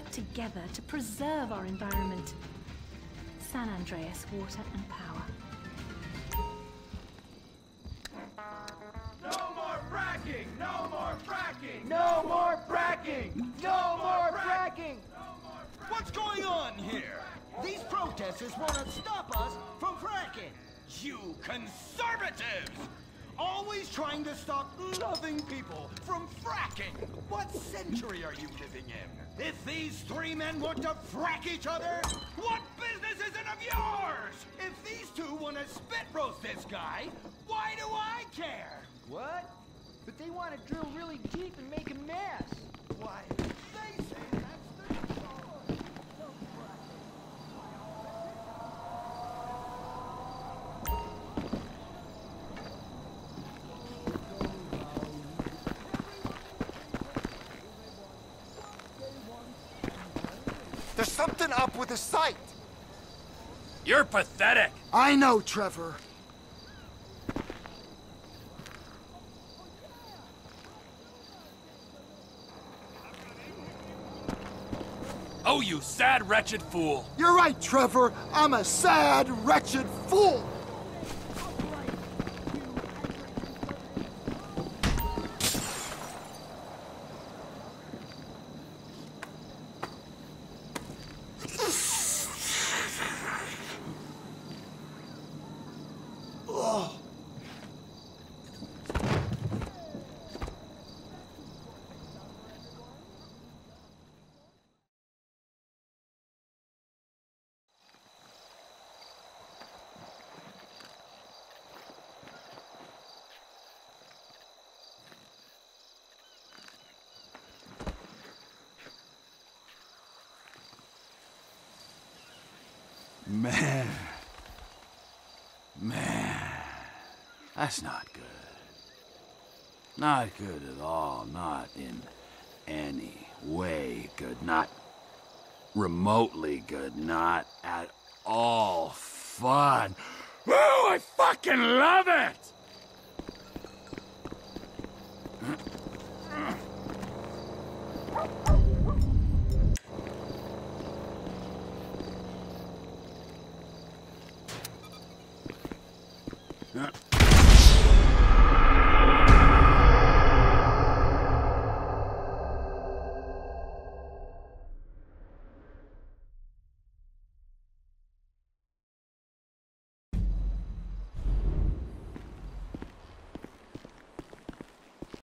work together to preserve our environment. San Andreas Water and Power. No more fracking! No more fracking! No more fracking! No more fracking! What's going on here? These protesters want to stop us from fracking. You conservatives! Always trying to stop loving people from fracking. What century are you living in? If these three men want to frack each other, what business is it of yours? If these two want to spit roast this guy, why do I care? What? But they want to drill really deep and make a mess. Why, they say that's their choice. There's something up with the site. You're pathetic! I know, Trevor. Oh, you sad, wretched fool! You're right, Trevor. I'm a sad, wretched fool. Man, that's not good. Not good at all, not in any way good, not remotely good, not at all fun. Oh, I fucking love it! Huh?